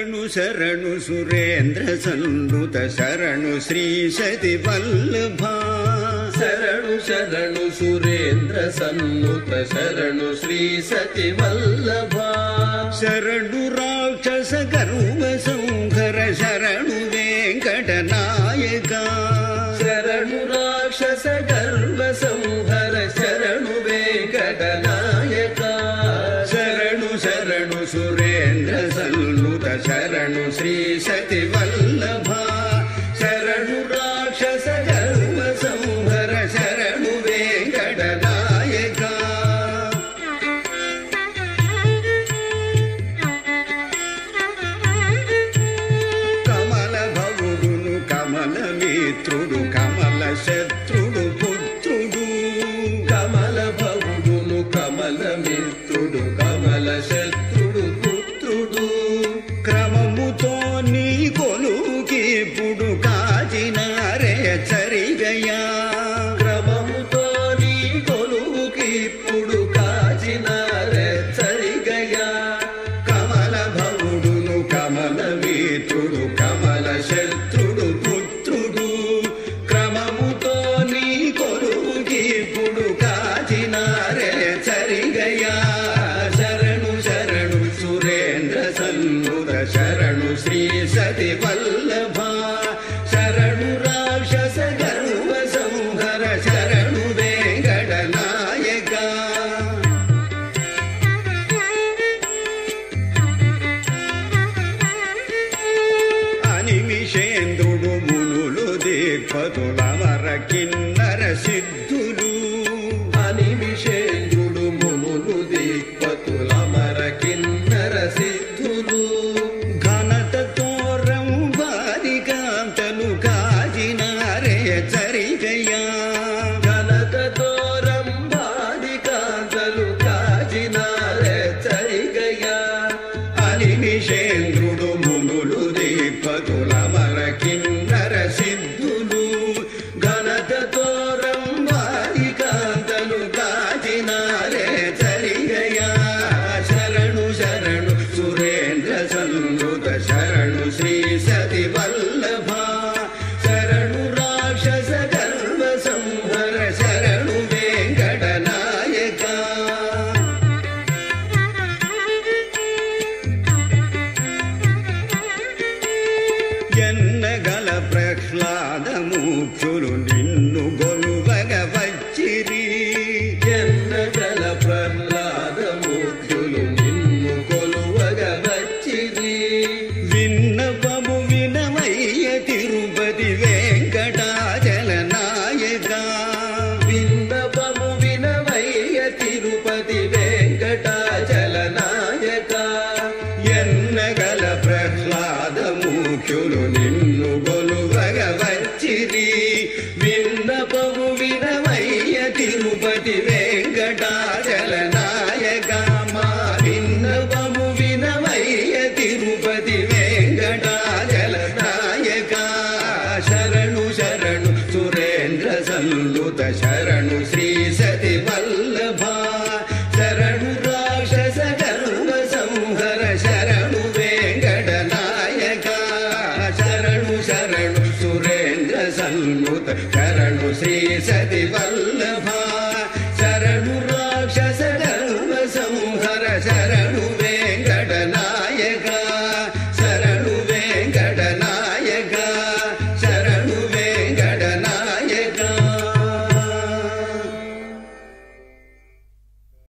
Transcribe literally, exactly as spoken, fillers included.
శరణు శరణు సురేంద్ర సన్నుత శరణు శ్రీ సతి వల్లభ శరణు శరణు సురేంద్ర సన్నుత శరణు శ్రీ సతి వల్లభ శరణు రాక్షస గర్వ సంహర శరణు వెంకట నాయక శరణు రాక్షస గర్వ సంహర శరణు వెంకట నాయక శరణు శరణు సురేంద్ర సన్నుత శరణు శ్రీ సతి వల్లభ శరణు రాక్షస గర్వ సంహర శరణు వెంకట నాయక కమల భవుడును కమల మిత్రుడు కమల శత్రుడు పుత్రుడు కమల భవుడును కమల మిత్రుడు కమల శత్రుడు పుత్రుడు క్రమముతో నీ కొలువుకిప్పుడు కాచినారే చరిగయా క్రమముతో నీ కొలువుకిప్పుడు కాచినారే చరిగయా కమల భవుడును కమల మిత్రుడు కమల శత్రుడు పుత్రుడు క్రమముతో నీ కొలువుకిప్పుడు కాచినారే చరిగయా శరణు శరణు సురేంద్ర సన్నుత శరణు శ్రీ సతి వల్లభ శరణు రాక్షస గర్వ సంహర శరణు వెంకట నాయక అనిమిషేంద్రుడు మునులు దిక్పతులవర కిన్నర సిద్ధులు అనిమిషేంద్రుడు మునులు దిక్పతులమర కిన్నర సిద్ధులు ఘనతతో రంభాదికాంతలు కాజినారే చరిగయా ఘనతతో రంభాదికాంతలు కాజినారే చరిగయా అనిమిషేంద్రుడు మునులు దిక్పతులమర కిన్నర సిద్ధులు ఘనతతో రంభాదికాంతలు కాజినారే చరిగయా శరణు శరణు సురేంద్ర సన్నుత శరణు శ్రీ సతి వల్లభ శరణు రాక్షస గర్వ సంహర శరణు వెంకట నాయక ఎన్నగల ప్రహ్లాద ముఖ్యులు నిన్ను గొలువగ వచ్చిరి ఎన్నగల ప్రహ్లాద ముఖ్యులు నిన్ను కొలువగ వచ్చిరి విన్నపము వినమయ్య తిరుపతి వెంకటాచల నాయక విన్నపము వినవయ్య తిరుపతి వెంకటాచల నాయక ఎన్నగల ప్రహ్లాద ముఖ్యులు నిన్ను గొలువగ వచ్చిరి విన్నపము వినమయ్య తిరుపతి వెంకటాచల నాయక మా విన్నపము వినమయ్య తిరుపతి వెంకటాచల నాయక శరణు శరణు సురేంద్ర సన్నుత శరణు శ్రీ సతి వల్లభ శరణు రాక్షస గర్వ సంహర శరణు వెంకట నాయక శరణు శరణు సురేంద్ర సన్నుత శరణు శ్రీ సతి వల్లభ శరణు